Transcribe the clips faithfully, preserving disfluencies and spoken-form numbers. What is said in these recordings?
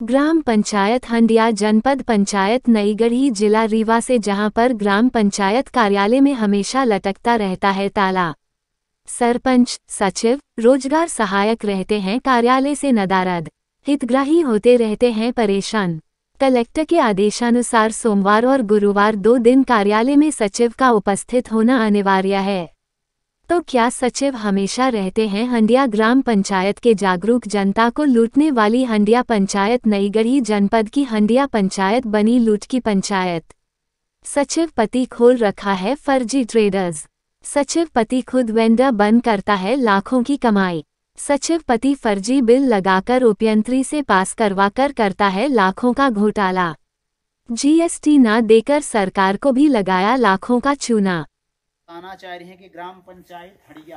ग्राम पंचायत हंडिया जनपद पंचायत नईगढ़ी जिला रीवा से, जहां पर ग्राम पंचायत कार्यालय में हमेशा लटकता रहता है ताला। सरपंच, सचिव, रोजगार सहायक रहते हैं कार्यालय से नदारद। हितग्राही होते रहते हैं परेशान। कलेक्टर के आदेशानुसार सोमवार और गुरुवार दो दिन कार्यालय में सचिव का उपस्थित होना अनिवार्य है। तो क्या सचिव हमेशा रहते हैं हंडिया ग्राम पंचायत के जागरूक जनता को लूटने वाली हंडिया पंचायत नईगढ़ी जनपद की हंडिया पंचायत बनी लूट की पंचायत। सचिव पति खोल रखा है फर्जी ट्रेडर्स। सचिव पति खुद वेंडर बन करता है लाखों की कमाई। सचिव पति फर्जी बिल लगाकर उपयंत्री से पास करवाकर करता है लाखों का घोटाला। जीएसटी न देकर सरकार को भी लगाया लाखों का चूना। बताना चाह रहे हैं कि ग्राम पंचायत हंडिया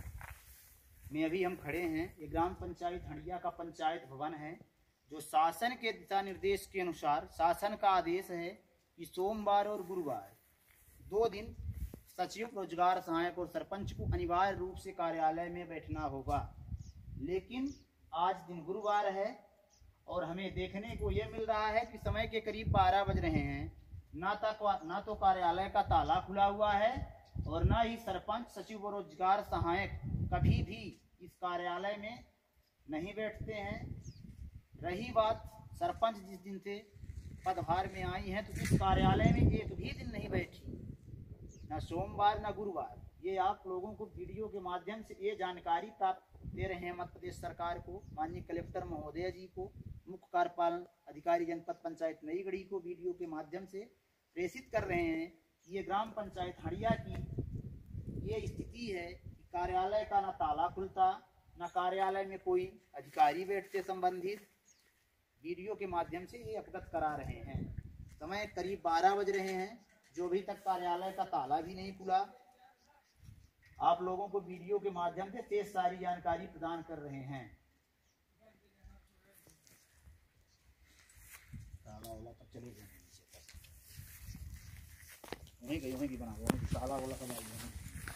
में अभी हम खड़े हैं। ये ग्राम पंचायत हंडिया का पंचायत भवन है, जो शासन के दिशा निर्देश के अनुसार शासन का आदेश है कि सोमवार और गुरुवार दो दिन सचिव, रोजगार सहायक और सरपंच को अनिवार्य रूप से कार्यालय में बैठना होगा। लेकिन आज दिन गुरुवार है और हमें देखने को ये मिल रहा है कि समय के करीब बारह बज रहे हैं, ना तक ना तो कार्यालय का ताला खुला हुआ है और न ही सरपंच, सचिव और रोजगार सहायक कभी भी इस कार्यालय में नहीं बैठते हैं। रही बात सरपंच जिस दिन से पदभार में आई हैं, तो इस कार्यालय में एक भी दिन नहीं बैठी, न सोमवार न गुरुवार। ये आप लोगों को वीडियो के माध्यम से ये जानकारी प्राप्त दे रहे हैं मध्य प्रदेश सरकार को, माननीय कलेक्टर महोदय जी को, मुख्य कार्यपालन अधिकारी जनपद पंचायत नईगढ़ी को वीडियो के माध्यम से प्रेषित कर रहे हैं। ये ग्राम पंचायत हंडिया की ये स्थिति है कि कार्यालय का न ताला खुलता, न कार्यालय में कोई अधिकारी बैठते संबंधित। वीडियो के माध्यम से ये अवगत करा रहे हैं। समय करीब बारह बज रहे हैं, जो अभी तक कार्यालय का ताला भी नहीं खुला। आप लोगों को वीडियो के माध्यम से तेज सारी जानकारी प्रदान कर रहे हैं। ताला वाला तक चले गए वहीं गई वहीं की बना हुआ ताला वाला सब आ गया।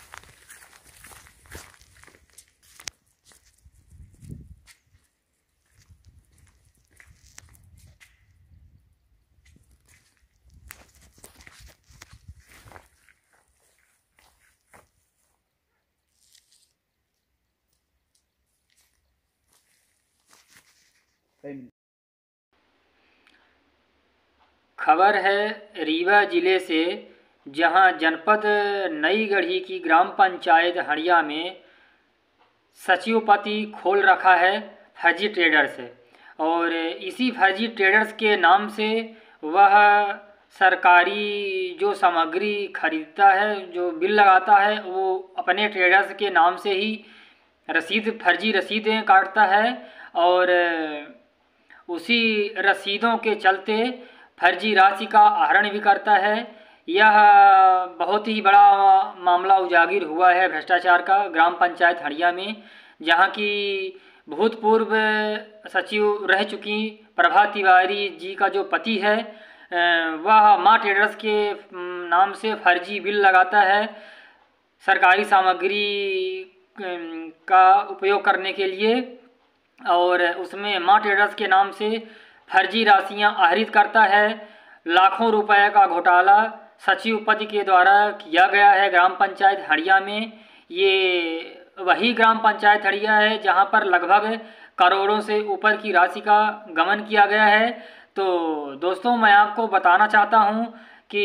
खबर है रीवा जिले से, जहां जनपद नईगढ़ी की ग्राम पंचायत हंडिया में सचिव पति खोल रखा है फर्जी ट्रेडर्स है और इसी फर्जी ट्रेडर्स के नाम से वह सरकारी जो सामग्री खरीदता है, जो बिल लगाता है, वो अपने ट्रेडर्स के नाम से ही रसीद फर्जी रसीदें काटता है और उसी रसीदों के चलते फर्जी राशि का आहरण भी करता है। यह बहुत ही बड़ा मामला उजागर हुआ है भ्रष्टाचार का ग्राम पंचायत हंडिया में, जहां की भूतपूर्व सचिव रह चुकी प्रभा तिवारी जी का जो पति है, वह माँ ट्रेडर्स के नाम से फर्जी बिल लगाता है सरकारी सामग्री का उपयोग करने के लिए और उसमें माँ ट्रेडर्स के नाम से फर्जी राशियां आहरित करता है। लाखों रुपए का घोटाला सचिव पति के द्वारा किया गया है ग्राम पंचायत हंडिया में। ये वही ग्राम पंचायत हंडिया है जहां पर लगभग करोड़ों से ऊपर की राशि का गमन किया गया है। तो दोस्तों, मैं आपको बताना चाहता हूं कि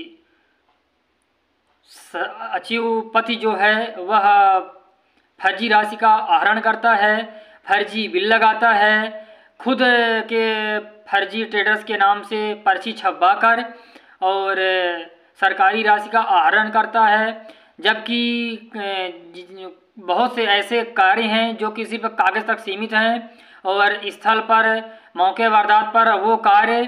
सचिव पति जो है वह फर्जी राशि का आहरण करता है, फर्जी बिल लगाता है, खुद के फर्जी ट्रेडर्स के नाम से पर्ची छपवा कर और सरकारी राशि का आहरण करता है। जबकि बहुत से ऐसे कार्य हैं जो कि सिर्फ कागज़ तक सीमित हैं और स्थल पर मौके वारदात पर वो कार्य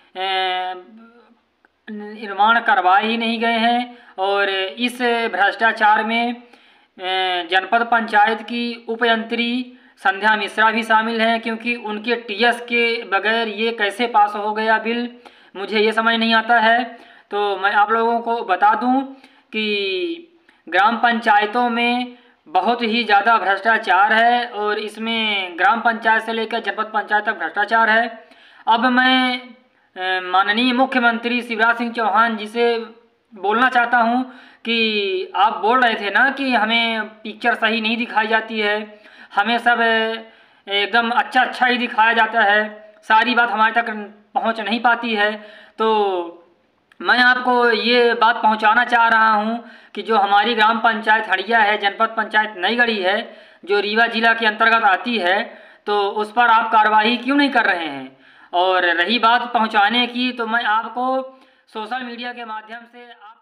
निर्माण करवाए ही नहीं गए हैं। और इस भ्रष्टाचार में जनपद पंचायत की उपयंत्री संध्या मिश्रा भी शामिल हैं, क्योंकि उनके टीएस के बगैर ये कैसे पास हो गया बिल, मुझे ये समझ नहीं आता है। तो मैं आप लोगों को बता दूं कि ग्राम पंचायतों में बहुत ही ज़्यादा भ्रष्टाचार है और इसमें ग्राम पंचायत से लेकर जनपद पंचायत तक भ्रष्टाचार है। अब मैं अ, माननीय मुख्यमंत्री शिवराज सिंह चौहान जी से बोलना चाहता हूं कि आप बोल रहे थे ना कि हमें पिक्चर सही नहीं दिखाई जाती है, हमें सब अ, एकदम अच्छा अच्छा ही दिखाया जाता है, सारी बात हमारे तक पहुंच नहीं पाती है। तो मैं आपको ये बात पहुंचाना चाह रहा हूं कि जो हमारी ग्राम पंचायत हड़िया है, जनपद पंचायत नईगढ़ी है, जो रीवा जिला के अंतर्गत आती है, तो उस पर आप कार्रवाई क्यों नहीं कर रहे हैं। और रही बात पहुंचाने की, तो मैं आपको सोशल मीडिया के माध्यम से आप